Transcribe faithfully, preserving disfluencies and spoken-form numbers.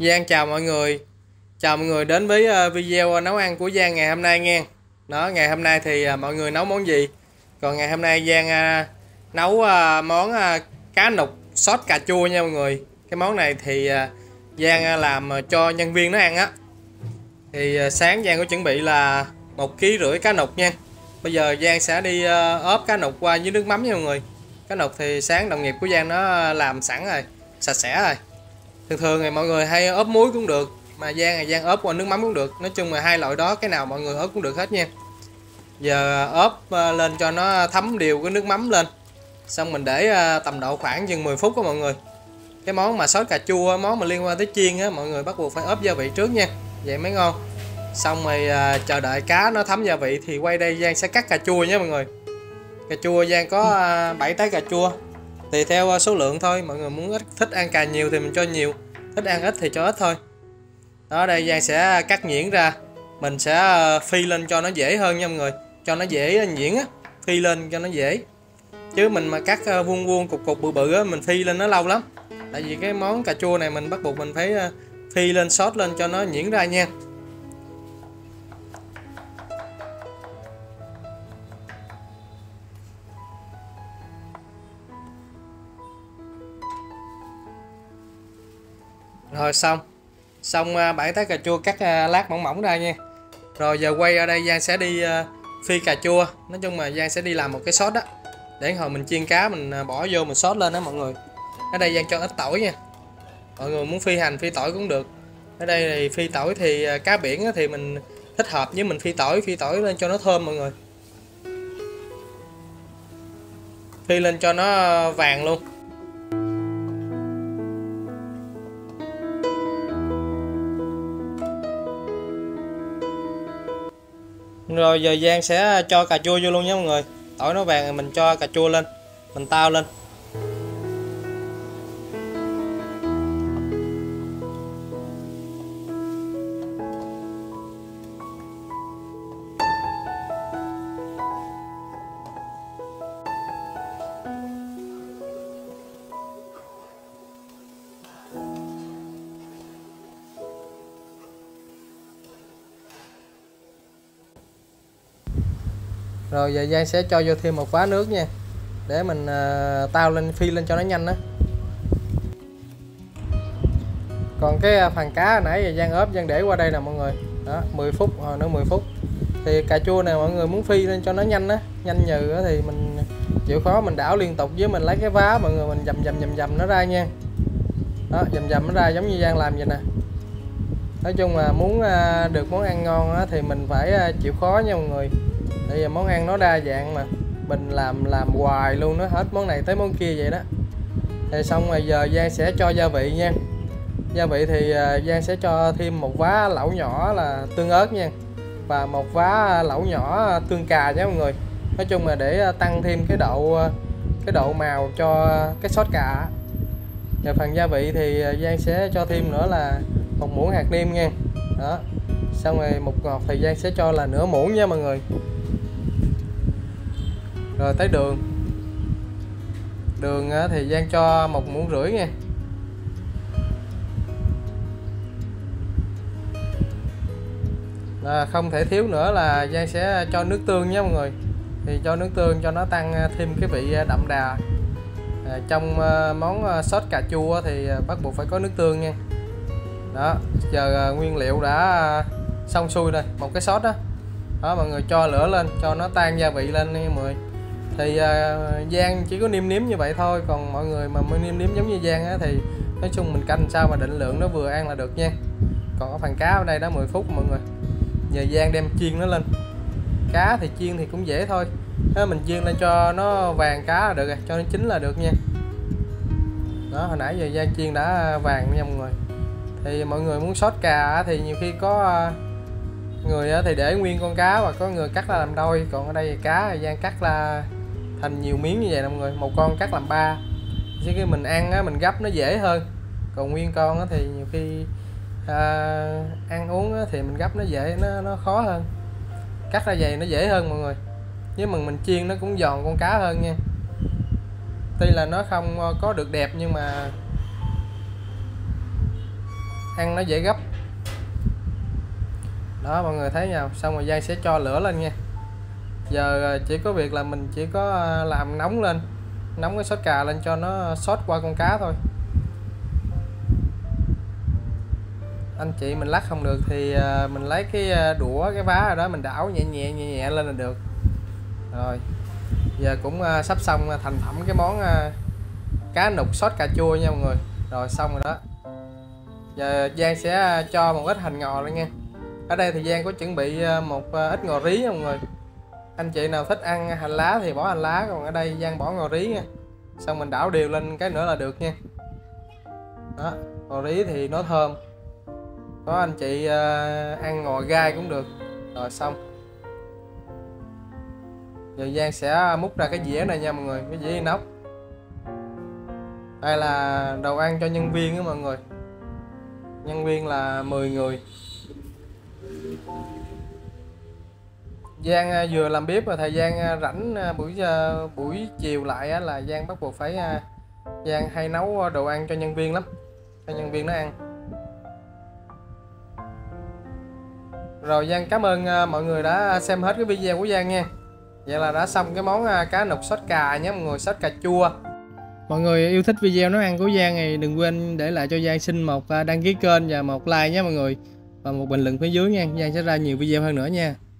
Giang chào mọi người. Chào mọi người đến với video nấu ăn của Giang ngày hôm nay nha. Đó, ngày hôm nay thì mọi người nấu món gì? Còn ngày hôm nay Giang nấu món cá nục sốt cà chua nha mọi người. Cái món này thì Giang làm cho nhân viên nó ăn á. Thì sáng Giang có chuẩn bị là một ký rưỡi cá nục nha. Bây giờ Giang sẽ đi ốp cá nục qua với nước mắm nha mọi người. Cá nục thì sáng đồng nghiệp của Giang nó làm sẵn rồi, sạch sẽ rồi. Thường thường thì mọi người hay ốp muối cũng được, mà Giang là Giang ốp qua nước mắm cũng được. Nói chung là hai loại đó cái nào mọi người ốp cũng được hết nha. Giờ ốp lên cho nó thấm đều cái nước mắm lên, xong mình để tầm độ khoảng chừng mười phút đó mọi người. Cái món mà sốt cà chua, món mà liên quan tới chiên á, mọi người bắt buộc phải ốp gia vị trước nha, vậy mới ngon. Xong rồi chờ đợi cá nó thấm gia vị thì quay đây Giang sẽ cắt cà chua nhé mọi người. Cà chua Giang có bảy trái cà chua, tùy theo số lượng thôi. Mọi người muốn ít thích ăn cà nhiều thì mình cho nhiều, thích ăn ít thì cho ít thôi. Đó, đây Giang sẽ cắt nhuyễn ra. Mình sẽ phi lên cho nó dễ hơn nha mọi người, cho nó dễ nhuyễn á, phi lên cho nó dễ. Chứ mình mà cắt vuông vuông cục cục bự bự á, mình phi lên nó lâu lắm. Tại vì cái món cà chua này mình bắt buộc mình phải phi lên, sốt lên cho nó nhuyễn ra nha. Rồi xong xong bảy trái cà chua cắt lát mỏng mỏng ra nha. Rồi giờ quay ở đây Giang sẽ đi phi cà chua. Nói chung là Giang sẽ đi làm một cái sốt đó, để hồi mình chiên cá mình bỏ vô mình sốt lên đó mọi người. Ở đây Giang cho ít tỏi nha. Mọi người muốn phi hành phi tỏi cũng được. Ở đây thì phi tỏi thì cá biển thì mình thích hợp với mình phi tỏi, phi tỏi lên cho nó thơm mọi người. Phi lên cho nó vàng luôn. Rồi giờ Giang sẽ cho cà chua vô luôn nha mọi người. Tỏi nó vàng thì mình cho cà chua lên, mình tao lên. Rồi giờ Giang sẽ cho vô thêm một vá nước nha, để mình uh, tao lên, phi lên cho nó nhanh đó. Còn cái phần cá hồi nãy giờ Giang ốp Giang để qua đây nè mọi người. Đó, mười phút, hồi nữa mười phút. Thì cà chua này mọi người muốn phi lên cho nó nhanh á, nhanh nhừ á, thì mình chịu khó mình đảo liên tục, với mình lấy cái vá mọi người mình dầm dầm dầm dầm nó ra nha. Đó, dầm dầm nó ra giống như Giang làm vậy nè. Nói chung là muốn uh, được món ăn ngon á, thì mình phải uh, chịu khó nha mọi người. Tại vì món ăn nó đa dạng mà, mình làm làm hoài luôn, nó hết món này tới món kia vậy đó. Thì xong rồi giờ Giang sẽ cho gia vị nha. Gia vị thì Giang sẽ cho thêm một vá lẩu nhỏ là tương ớt nha, và một vá lẩu nhỏ tương cà nhé mọi người. Nói chung là để tăng thêm cái độ cái độ màu cho cái sốt cà. Và phần gia vị thì Giang sẽ cho thêm nữa là một muỗng hạt nêm nha. Đó. Xong rồi bột ngọt thì Giang sẽ cho là nửa muỗng nha mọi người. Rồi tới đường. Đường thì Giang cho một muỗng rưỡi nha. À, không thể thiếu nữa là Giang sẽ cho nước tương nha mọi người. Thì cho nước tương cho nó tăng thêm cái vị đậm đà. À, trong món sốt cà chua thì bắt buộc phải có nước tương nha. Đó, giờ nguyên liệu đã xong xuôi rồi, một cái sốt đó. Đó, mọi người cho lửa lên cho nó tan gia vị lên nha mọi người. Thì uh, Giang chỉ có nêm nếm như vậy thôi, còn mọi người mà mới nêm nếm giống như Giang á, thì nói chung mình canh sao mà định lượng nó vừa ăn là được nha. Còn ở phần cá ở đây đã mười phút mọi người. Giờ Giang đem chiên nó lên. Cá thì chiên thì cũng dễ thôi. Đó, mình chiên lên cho nó vàng cá là được rồi, cho nó chín là được nha. Đó, hồi nãy giờ Giang chiên đã vàng nha mọi người. Thì mọi người muốn sốt cà thì nhiều khi có người thì để nguyên con cá, và có người cắt ra làm đôi. Còn ở đây thì cá Giang cắt ra thành nhiều miếng như vậy nè mọi người, một con cắt làm ba, chứ khi mình ăn á, mình gấp nó dễ hơn. Còn nguyên con á, thì nhiều khi à, ăn uống á, thì mình gấp nó dễ, nó nó khó hơn. Cắt ra vậy nó dễ hơn mọi người, nhưng mà mình chiên nó cũng giòn con cá hơn nha. Tuy là nó không có được đẹp nhưng mà ăn nó dễ gấp. Đó mọi người thấy nhau, xong rồi Giang sẽ cho lửa lên nha. Giờ chỉ có việc là mình chỉ có làm nóng lên, nóng cái sốt cà lên cho nó sốt qua con cá thôi. Anh chị mình lắc không được thì mình lấy cái đũa, cái vá rồi đó mình đảo nhẹ nhẹ nhẹ nhẹ lên là được. Rồi giờ cũng sắp xong thành phẩm cái món cá nục sốt cà chua nha mọi người. Rồi xong rồi đó. Giờ Giang sẽ cho một ít hành ngò lên nha. Ở đây thì Giang có chuẩn bị một ít ngò rí nha mọi người. Anh chị nào thích ăn hành lá thì bỏ hành lá, còn ở đây Giang bỏ ngò rí nha. Xong mình đảo đều lên cái nữa là được nha. Đó, ngò rí thì nó thơm. Có anh chị ăn ngò gai cũng được. Rồi xong. Giờ Giang sẽ múc ra cái dĩa này nha mọi người, cái dĩa inox. Đây là đồ ăn cho nhân viên đó mọi người. Nhân viên là mười người. Giang vừa làm bếp mà thời gian rảnh buổi buổi chiều lại là Giang bắt buộc phải Giang hay nấu đồ ăn cho nhân viên lắm, cho nhân viên nó ăn. Rồi Giang cảm ơn mọi người đã xem hết cái video của Giang nha. Vậy là đã xong cái món cá nục sốt cà nhé mọi người, sốt cà chua. Mọi người yêu thích video nấu ăn của Giang thì đừng quên để lại cho Giang xin một đăng ký kênh và một like nhé mọi người, và một bình luận phía dưới nha. Giang sẽ ra nhiều video hơn nữa nha.